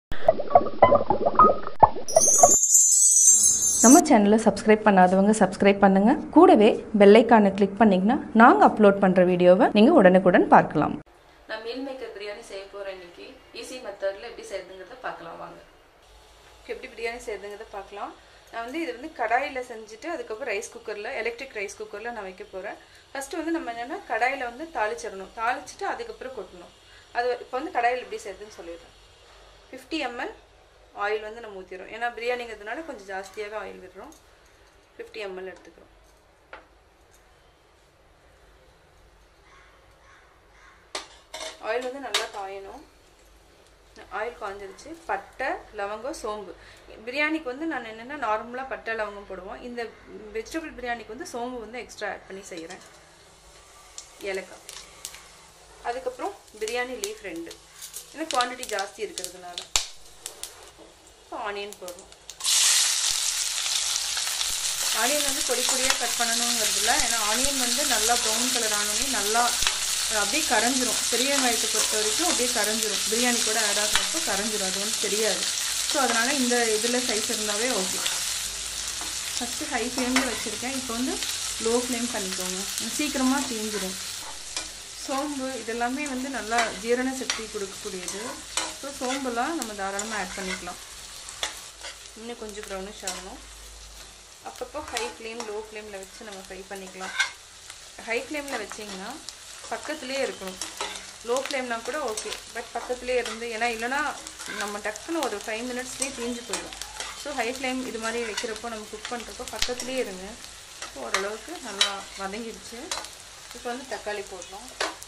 நம்ம சேனலை சப்ஸ்கிரைப் பண்ணாதவங்க சப்ஸ்கிரைப் பண்ணுங்க. கூடவே பெல் ஐகானை கிளிக் பண்ணீங்கன்னா நாங்க அப்லோட் பண்ற வீடியோவை நீங்க உடனுக்குடன் பார்க்கலாம். நான் மீல் மேக்கர் பிரியாணி செய்ய போறேன். இன்னைக்கு ஈஸி மெத்தட்ல எப்படி செய்யறதுங்கறத பார்க்கலாம் வாங்க. எப்படி பிரியாணி செய்யறதுங்கறத பார்க்கலாம். நான் இது கடாயில செஞ்சுட்டு அதுக்கப்புறம் ரைஸ் குக்கர்ல எலக்ட்ரிக் ரைஸ் குக்கர்ல நான் வைக்க போறேன். ஃபர்ஸ்ட் நம்ம என்னன்னா கடாயில தாளிச்சிடணும். தாளிச்சிட்டு அதுக்கப்புறம் கொட்டணும். அது இப்போ கடாயில எப்படி செய்யறதுன்னு சொல்லிடுறேன். 50 ml ஆயில் நம்ம ஊற்றிடுறோம். ஏன்னா பிரியாணிங்கிறதுனால கொஞ்சம் ஜாஸ்தியாகவே ஆயில் விடுறோம். 50 ml எடுத்துக்கிறோம். ஆயில் நல்லா காயணும். ஆயில் காஞ்சிருச்சு. பட்டை, லவங்கம், சோம்பு. பிரியாணிக்கு நான் என்னென்னா நார்மலாக பட்டை லவங்கம் போடுவோம். இந்த வெஜிடபிள் பிரியாணிக்கு சோம்பு எக்ஸ்ட்ரா ஆட் பண்ணி செய்கிறேன். ஏலக்காய், அதுக்கப்புறம் பிரியாணி லீஃப் 2. ஏன்னா குவான்டிட்டி ஜாஸ்தி இருக்கிறதுனால. ஆனியன் போடுறோம். ஆனியன் பொடி பொடியாக கட் பண்ணணுங்கிறதுல, ஏன்னா ஆனியன் நல்லா ப்ரௌன் கலர் ஆனோடனே நல்லா அப்படியே கரைஞ்சிரும். பெரிய வெங்காயத்தை பொறுத்த வரைக்கும் அப்படியே கரைஞ்சிரும். பிரியாணி கூட ஆட் ஆகிறப்போ கரைஞ்சிரும். அது தெரியாது. ஸோ அதனால் இந்த இதில் சைஸ் இருந்தாவே ஓகே. ஃபஸ்ட்டு ஹை ஃப்ளேமில் வச்சுருக்கேன். இப்போ லோ ஃப்ளேம் பண்ணிக்கோங்க. சீக்கிரமாக தீஞ்சிரும். சோம்பு இதெல்லாமே நல்லா ஜீரண சக்தி கொடுக்கக்கூடியது. ஸோ சோம்பெல்லாம் நம்ம தாராளமாக ஆட் பண்ணிக்கலாம். இன்னும் கொஞ்சம் ப்ரௌனிஷ் ஆகணும். அப்பப்போ ஹை ஃப்ளேம் லோ ஃப்ளேமில் வச்சு நம்ம ஃப்ரை பண்ணிக்கலாம். ஹை ஃப்ளேமில் வச்சிங்கன்னா பக்கத்துலேயே இருக்கணும். லோ ஃப்ளேம்னா கூட ஓகே, பட் பக்கத்துலேயே இருந்து, ஏன்னா இல்லைனா நம்ம டக்குன்னு ஒரு 5 மினிட்ஸ்லேயே தீஞ்சு போயிடும். ஸோ ஹை ஃப்ளேம் இது மாதிரி வைக்கிறப்போ நம்ம குக் பண்ணுறப்போ பக்கத்துலேயே இருங்க. ஸோ ஓரளவுக்கு நல்லா வதங்கிடுச்சு. இப்போ தக்காளி போடலாம்.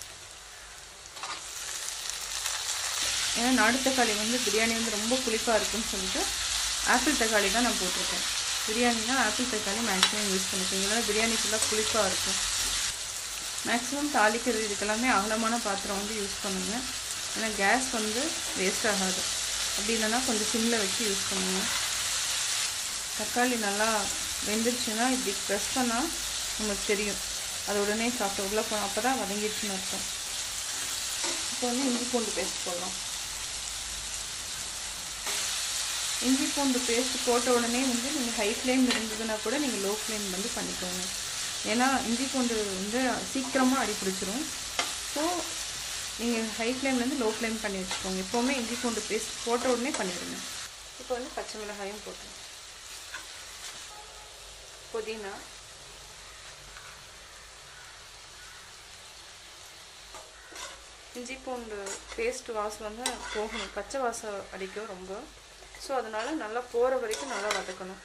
ஏன்னா நாடு தக்காளி பிரியாணி ரொம்ப புளிப்பாக இருக்குன்னு சொல்லிட்டு ஆப்பிள் தக்காளி தான் நான் போட்டிருக்கேன். பிரியாணினா ஆப்பிள் தக்காளி மேக்ஸிமம் யூஸ் பண்ணிக்கோங்க. இல்லைனா பிரியாணி ஃபுல்லாக புளிப்பாக இருக்கும். மேக்ஸிமம் தாளிக்கிறது இதுக்கெல்லாமே அகலமான பாத்திரம் யூஸ் பண்ணுங்கள். ஏன்னா கேஸ் வேஸ்ட் ஆகாது. அப்படி இல்லைன்னா கொஞ்சம் சிம்மில் வச்சு யூஸ் பண்ணுங்கள். தக்காளி நல்லா வெந்துருச்சுன்னா இப்படி ப்ரெஸ் பண்ணால் நமக்கு தெரியும். அது உடனே சாப்பிட்டு உள்ளே போனோம். அப்போ தான் வதங்கிடுச்சுன்னு அர்த்தம். இப்போ இஞ்சி பூண்டு பேஸ்ட் போடலாம். இஞ்சி பூண்டு பேஸ்ட் போட்ட உடனே நீங்கள் ஹை ஃப்ளேம் இருந்ததுன்னா கூட நீங்கள் லோ ஃப்ளேம் பண்ணிக்கோங்க. ஏன்னா இஞ்சி பூண்டு சீக்கிரமாக அடி பிடிச்சிரும். ஸோ நீங்கள் ஹை ஃப்ளேம்லேருந்து லோ ஃப்ளேம் பண்ணி வச்சுக்கோங்க. எப்போவுமே இஞ்சி பூண்டு பேஸ்ட் போட்ட உடனே பண்ணிவிடுங்க. இப்போ பச்சை மிளகாயும் போட்டுருங்க. புதினா, இஞ்சி பூண்டு பேஸ்ட் வாசம் போகணும். பச்சை வாசம் அடிக்கும் ரொம்ப. ஸோ அதனால் நல்லா போகிற வரைக்கும் நல்லா வதக்கணும்.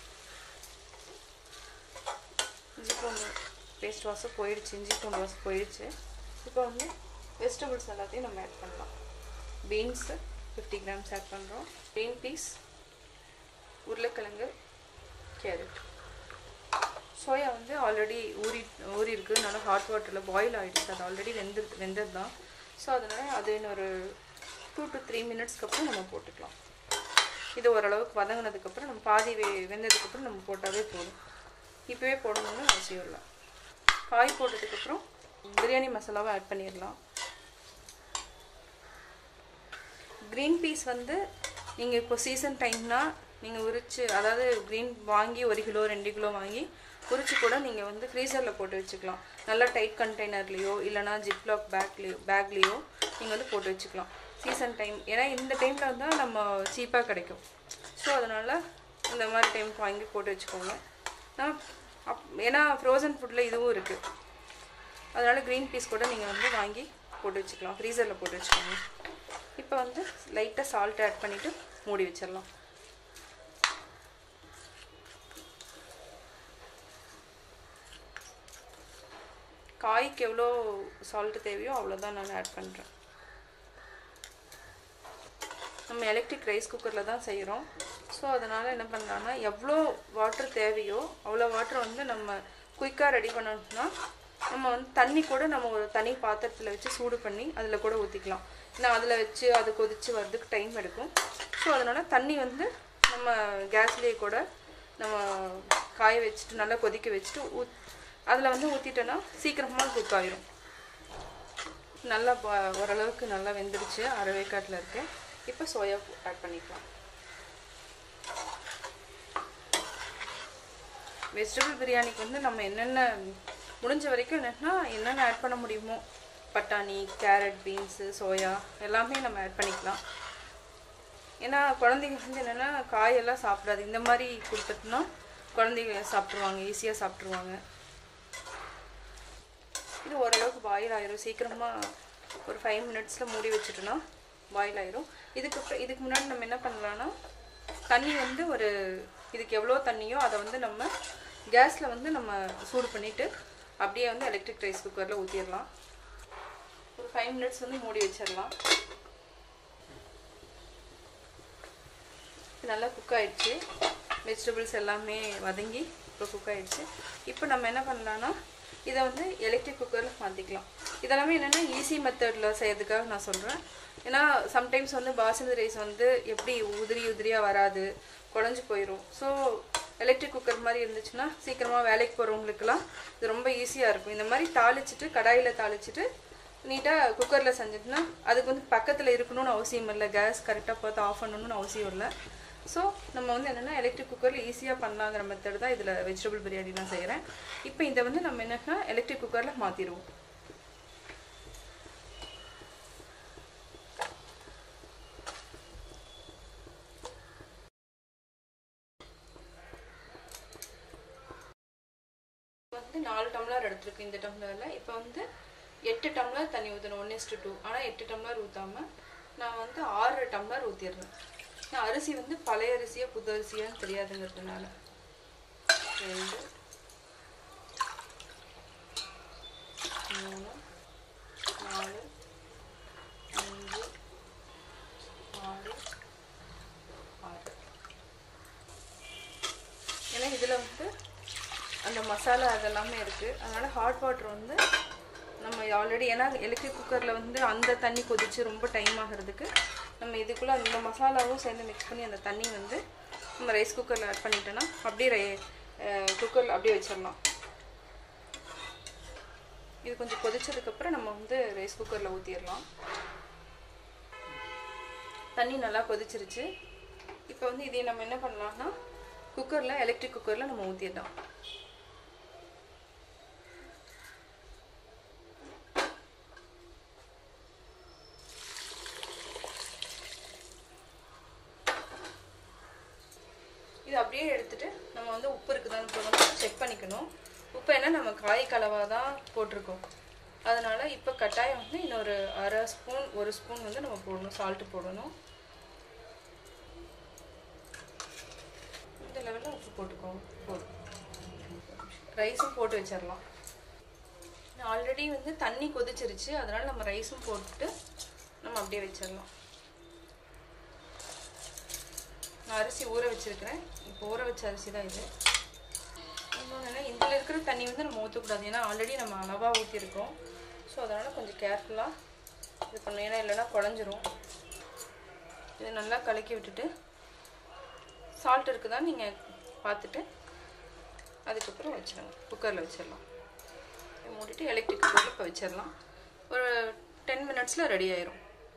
இஞ்சி பூண்டு பேஸ்ட் வாசம் போயிடுச்சு. இஞ்சி பூண்டு வாசம் போயிடுச்சு. இப்போ வெஜிடபிள்ஸ் எல்லாத்தையும் நம்ம ஆட் பண்ணலாம். பீன்ஸு 50 கிராம்ஸ் ஆட் பண்ணுறோம். க்ரீன் பீஸ், உருளைக்கிழங்கு, கேரட். சோயா ஆல்ரெடி ஊறி இருக்குது. நல்லா ஹாட் வாட்டரில் பாயில் ஆகிடுச்சு. அது ஆல்ரெடி வெந்தது தான். ஸோ அதனால் அது இன்னொரு 2 to 3 மினிட்ஸ்க்கு அப்புறம் நம்ம போட்டுக்கலாம். இது ஓரளவுக்கு வதங்கினதுக்கப்புறம் நம்ம பாதி வெந்ததுக்கப்புறம் நம்ம போட்டாவே போதும். இப்போவே போடணும்னு அவசியம் இல்லை. காய் போட்டதுக்கப்புறம் பிரியாணி மசாலாவை ஆட் பண்ணிடலாம். க்ரீன் பீஸ் நீங்கள் இப்போ சீசன் டைம்னால் நீங்கள் உரித்து, அதாவது க்ரீன் வாங்கி 1 கிலோ 2 கிலோ வாங்கி உரித்து கூட நீங்கள் ஃப்ரீசரில் போட்டு வச்சுக்கலாம். நல்லா டைட் கண்டெய்னர்லேயோ இல்லைனா ஜிப்லாக் பேக்லேயோ நீங்கள் போட்டு வச்சுக்கலாம். சீசன் டைம், ஏன்னா இந்த டைமில் தான் நம்ம சீப்பாக கிடைக்கும். ஸோ அதனால் இந்த மாதிரி டைமுக்கு வாங்கி போட்டு வச்சுக்கோங்க. ஏன்னா ஃப்ரோசன் ஃபுட்டில் இதுவும் இருக்குது. அதனால் க்ரீன் பீஸ் கூட நீங்கள் வாங்கி போட்டு வச்சுக்கலாம். ஃப்ரீசரில் போட்டு வச்சுக்கோங்க. இப்போ லைட்டாக சால்ட் ஆட் பண்ணிவிட்டு மூடி வச்சிடலாம். காய்க்கு எவ்வளோ சால்ட்டு தேவையோ அவ்வளோதான் நான் ஆட் பண்ணுறேன். நம்ம எலக்ட்ரிக் ரைஸ் குக்கரில் தான் செய்கிறோம். ஸோ அதனால் என்ன பண்ணலான்னா எவ்வளோ வாட்டர் தேவையோ அவ்வளோ வாட்டர் நம்ம குயிக்காக ரெடி பண்ணணும்னா நம்ம தண்ணி கூட நம்ம ஒரு தனி பாத்திரத்தில் வச்சு சூடு பண்ணி அதில் கூட ஊற்றிக்கலாம். ஏன்னா அதில் வச்சு அது கொதித்து வர்றதுக்கு டைம் எடுக்கும். ஸோ அதனால் தண்ணி நம்ம கேஸ்லேயே கூட நம்ம காய வச்சுட்டு நல்லா கொதிக்க வச்சுட்டு அதில் ஊற்றிட்டோன்னா சீக்கிரமாக குக் ஆயிரும். நல்லா ஓரளவுக்கு நல்லா வெந்துருச்சு. அரைவேக்காட்டில் இருக்கு. இப்போ சோயா ஆட் பண்ணிக்கலாம். வெஜிடபிள் பிரியாணிக்கு வந்து நம்ம என்னென்ன முடிஞ்ச வரைக்கும் என்னென்ன ஆட் பண்ண முடியுமோ, பட்டாணி, கேரட், பீன்ஸு, சோயா எல்லாமே நம்ம ஆட் பண்ணிக்கலாம். ஏன்னா குழந்தைங்க வந்து என்னென்னா காயெல்லாம் சாப்பிடாது. இந்த மாதிரி கொடுத்துட்டோம்னா குழந்தைங்க சாப்பிட்ருவாங்க, ஈஸியாக சாப்பிட்ருவாங்க. இது ஓரளவுக்கு பாயில் ஆயிரும். சீக்கிரமாக ஒரு 5 மினிட்ஸில் மூடி வச்சுட்டோன்னா பாயில் ஆயிரும். இதுக்கு முன்னாடி நம்ம என்ன பண்ணலான்னா, தண்ணி வந்து இதுக்கு எவ்வளோ தண்ணியோ அதை வந்து நம்ம கேஸில் வந்து நம்ம சூடு பண்ணிவிட்டு அப்படியே வந்து எலக்ட்ரிக் ரைஸ் குக்கரில் ஊற்றிடலாம். ஒரு 5 மினிட்ஸ் வந்து மூடி வச்சிடலாம். நல்லா குக் ஆகிடுச்சு. வெஜிடபிள்ஸ் எல்லாமே வதங்கி இப்போ குக் ஆகிடுச்சு. இப்போ நம்ம என்ன பண்ணலான்னா, இதை வந்து எலக்ட்ரிக் குக்கரில் மாற்றிக்கலாம். இதெல்லாமே என்னென்னா ஈஸி மெத்தடில் செய்யறதுக்காக நான் சொல்கிறேன். ஏன்னா சம்டைம்ஸ் வந்து பாசுமதி ரைஸ் வந்து எப்படி உதிரியாக வராது, குழஞ்சி போயிடும். ஸோ எலக்ட்ரிக் குக்கர் மாதிரி இருந்துச்சுன்னா சீக்கிரமாக வேலைக்கு போகிறவங்களுக்குலாம் இது ரொம்ப ஈஸியாக இருக்கும். இந்த மாதிரி தாளிச்சிட்டு, கடாயில் தாளிச்சிட்டு நீட்டாக குக்கரில் செஞ்சிட்டுனா அதுக்கு வந்து பக்கத்தில் இருக்கணும்னு அவசியம் இல்லை. கேஸ் கரெக்டாக பார்த்து ஆஃப் பண்ணணும்னு அவசியம் இல்லை. ஸோ நம்ம வந்து என்னென்னா எலக்ட்ரிக் குக்கரில் ஈஸியாக பண்ணலாங்கிற மெத்தட் தான் இதில் வெஜிடபிள் பிரியாணி நான் செய்கிறேன். இப்போ இதை வந்து நம்ம என்னென்னா எலக்ட்ரிக் குக்கரில் மாற்றிடுவோம். வந்து 4 டம்ளர் எடுத்துருக்கு இந்த டம்ளரில். இப்போ வந்து 8 டம்ளர் தண்ணி ஊற்றணும், 1:2. ஆனால் 8 டம்ளர் ஊற்றாமல் நான் வந்து 6 டம்ளர் ஊற்றிடுறேன். நான் அரிசி வந்து பழைய அரிசியா புது அரிசியான்னு தெரியாதுங்கிறதுனால 2 3 4 5 6 6. ஏன்னா இதில் வந்து அந்த மசாலா அதெல்லாமே இருக்குது. அதனால் ஹாட் வாட்டர் வந்து நம்ம ஆல்ரெடி, ஏன்னா எலக்ட்ரிக் குக்கரில் வந்து அந்த தண்ணி கொதித்து ரொம்ப டைம் ஆகிறதுக்கு நம்ம இதுக்குள்ளே அந்த மசாலாவும் சேர்ந்து மிக்ஸ் பண்ணி அந்த தண்ணி வந்து நம்ம ரைஸ் குக்கரில் ஆட் பண்ணிட்டோன்னா அப்படியே குக்கரில் அப்படியே வச்சிடலாம். இது கொஞ்சம் கொதிச்சதுக்கப்புறம் நம்ம வந்து ரைஸ் குக்கரில் ஊற்றிடலாம். தண்ணி நல்லா கொதிச்சிருச்சு. இப்போ வந்து இதை நம்ம என்ன பண்ணலாம்னா குக்கரில், எலக்ட்ரிக் குக்கரில் நம்ம ஊற்றிடலாம். இது அப்படியே எடுத்துட்டு நம்ம வந்து உப்பு இருக்குதான்னு செக் பண்ணிக்கணும். உப்பு என்ன நம்ம காய் கலவாக தான் போட்டிருக்கோம். அதனால் இப்போ கட்டாயம் வந்து இன்னொரு 1/2 ஸ்பூன் 1 ஸ்பூன் வந்து நம்ம போடணும், சால்ட்டு போடணும். இந்த லெவலில் உப்பு போட்டுக்கோங்க. போதும். ரைஸும் போட்டு வச்சிடலாம். ஆல்ரெடி வந்து தண்ணி கொதிச்சிருச்சு. அதனால் நம்ம ரைஸும் போட்டுட்டு நம்ம அப்படியே வச்சிடலாம். நான் அரிசி ஊற வச்சுருக்கிறேன். இப்போ ஊற வச்ச அரிசி தான் இது. இன்னொன்று, இதில் இருக்கிற தண்ணி வந்து நம்ம ஊற்றக்கூடாது. ஏன்னா ஆல்ரெடி நம்ம அளவாக ஊற்றிருக்கோம். ஸோ அதனால் கொஞ்சம் கேர்ஃபுல்லாக இது பண்ணணும். ஏன்னா இல்லைன்னா குழஞ்சிரும். இதை நல்லா கலக்கி விட்டுட்டு சால்ட் இருக்குதான்னு நீங்கள் பார்த்துட்டு அதுக்கப்புறம் வச்சிடுங்க. குக்கரில் வச்சிடலாம். மூடிட்டு எலக்ட்ரிக் குக்கரில் இப்போ வச்சிடலாம். ஒரு 10 மினிட்ஸில் ரெடி ஆயிரும்.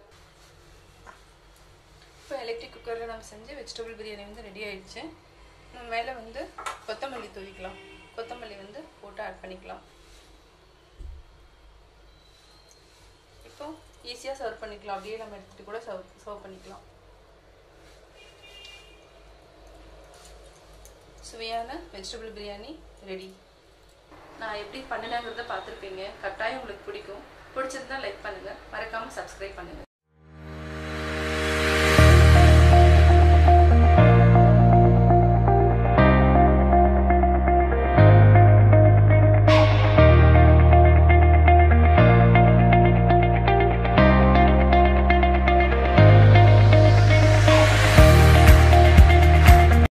இப்போ எலக்ட்ரிக் குக்கரில் நம்ம செஞ்ச வெஜிடபிள் பிரியாணி வந்து ரெடி ஆயிடுச்சு. நம்ம மேலே வந்து கொத்தமல்லி தூவிக்கலாம். கொத்தமல்லி வந்து போட்டு ஆட் பண்ணிக்கலாம். இப்போ ஈஸியாக சர்வ் பண்ணிக்கலாம். அப்படியே நம்ம எடுத்துகிட்டு கூட சர்வ் பண்ணிக்கலாம். சுவையான வெஜிடபிள் பிரியாணி ரெடி. நான் எப்படி பண்ணினாங்கிறத பார்த்துருப்பீங்க. கட்டாயம் உங்களுக்கு பிடிக்கும். பிடிச்சிருந்தா லைக் பண்ணுங்கள். மறக்காமல் சப்ஸ்கிரைப் பண்ணுங்கள்.